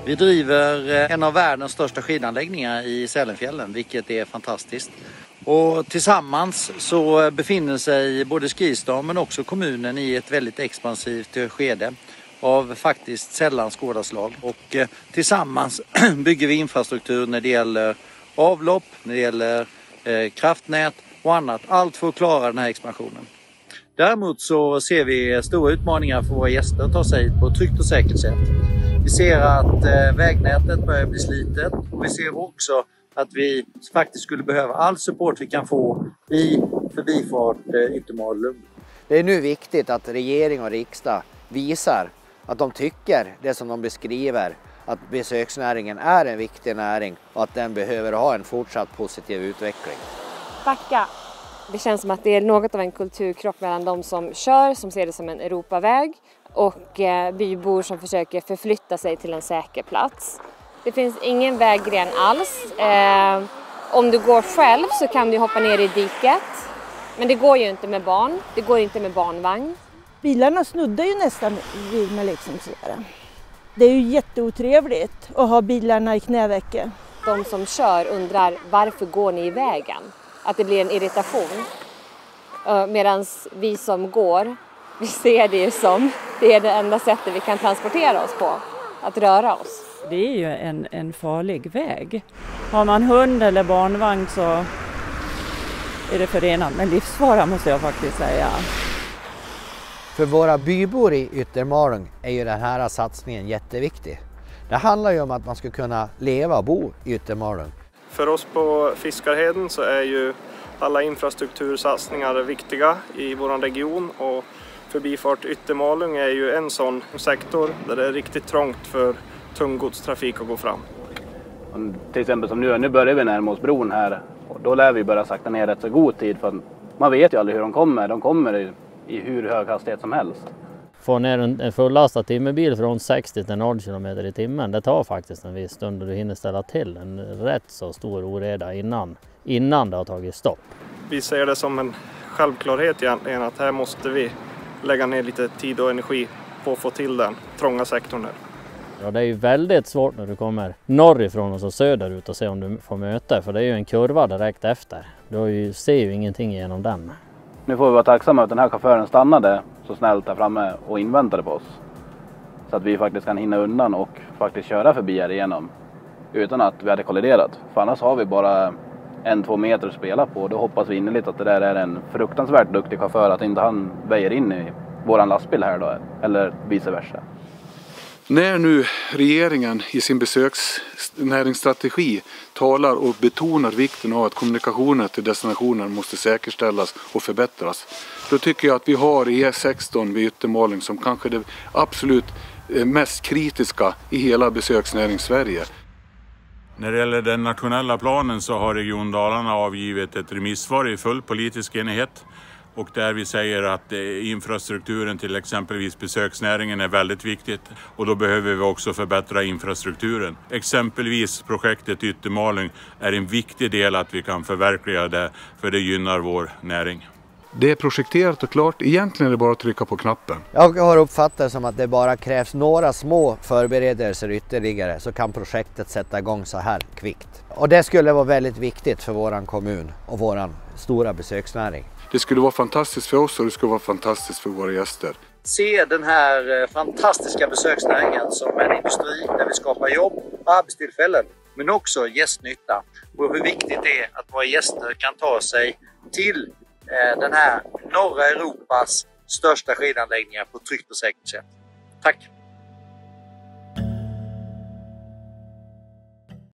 Vi driver en av världens största skidanläggningar i Sälenfjällen, vilket är fantastiskt. Och tillsammans så befinner sig både Skistar men också kommunen i ett väldigt expansivt skede av faktiskt sällan skådaslag. Och tillsammans bygger vi infrastruktur när det gäller avlopp, när det gäller kraftnät och annat. Allt för att klara den här expansionen. Däremot så ser vi stora utmaningar för våra gäster att ta sig hit på ett tryggt och säkert sätt. Vi ser att vägnätet börjar bli slitet och vi ser också att vi faktiskt skulle behöva all support vi kan få i förbifart Yttermalung. Det är nu viktigt att regering och riksdag visar att de tycker det som de beskriver, att besöksnäringen är en viktig näring och att den behöver ha en fortsatt positiv utveckling. Backa. Det känns som att det är något av en kulturkrock mellan de som kör, som ser det som en Europaväg, och bybor som försöker förflytta sig till en säker plats. Det finns ingen väggren alls. Om du går själv så kan du hoppa ner i diket. Men det går ju inte med barn. Det går inte med barnvagn. Bilarna snuddar ju nästan vid mig liksom sådär. Det är ju jätteotrevligt att ha bilarna i knävecken. De som kör undrar varför går ni i vägen? Att det blir en irritation. Medan vi som går, vi ser det ju som det är det enda sättet vi kan transportera oss på. Att röra oss. Det är ju en farlig väg. Har man hund eller barnvagn så är det förenat med livsfara, måste jag faktiskt säga. För våra bybor i Yttermalung är ju den här satsningen jätteviktig. Det handlar ju om att man ska kunna leva och bo i Yttermalung. För oss på Fiskarheden så är ju alla infrastruktursatsningar viktiga i vår region, och förbifart Yttermalung är ju en sån sektor där det är riktigt trångt för tung godstrafik att gå fram. Till exempel som nu börjar vi närma oss bron här, och då lär vi börja sakta ner rätt så god tid, för man vet ju aldrig hur de kommer. De kommer i hur hög hastighet som helst. Få ner en fullastad timmerbil från 60 till 0 km i timmen, det tar faktiskt en viss stund och du hinner ställa till en rätt så stor oreda innan det har tagit stopp. Vi ser det som en självklarhet egentligen att här måste vi lägga ner lite tid och energi på att få till den trånga sektorn här. Ja, det är ju väldigt svårt när du kommer norrifrån och så söderut och se om du får möte, för det är ju en kurva direkt efter. Du ser ju ingenting genom den. Nu får vi vara tacksamma att den här chauffören stannade så snällt där framme och inväntade på oss. Så att vi faktiskt kan hinna undan och faktiskt köra förbi här igenom utan att vi hade kolliderat. För annars har vi bara 1-2 meter att spela på. Då hoppas vi innerligt att det där är en fruktansvärt duktig chaufför, att inte han väjer in i våran lastbil här då, eller vice versa. När nu regeringen i sin besöksnäringsstrategi talar och betonar vikten av att kommunikationen till destinationen måste säkerställas och förbättras, då tycker jag att vi har E16 vid Yttermalung som kanske det absolut mest kritiska i hela besöksnäringssverige. När det gäller den nationella planen så har Region Dalarna avgivit ett remissvar i full politisk enighet. Och där vi säger att infrastrukturen till exempelvis besöksnäringen är väldigt viktigt. Och då behöver vi också förbättra infrastrukturen. Exempelvis projektet Yttermalung är en viktig del att vi kan förverkliga det, för det gynnar vår näring. Det är projekterat och klart, egentligen är det bara att trycka på knappen. Jag har uppfattat som att det bara krävs några små förberedelser ytterligare så kan projektet sätta igång så här kvickt. Och det skulle vara väldigt viktigt för våran kommun och våran stora besöksnäring. Det skulle vara fantastiskt för oss och det skulle vara fantastiskt för våra gäster. Se den här fantastiska besöksnäringen som en industri där vi skapar jobb och arbetstillfällen, men också gästnytta. Och hur viktigt det är att våra gäster kan ta sig till den här norra Europas största skidanläggningar på ett tryggt och säkert sätt. Tack!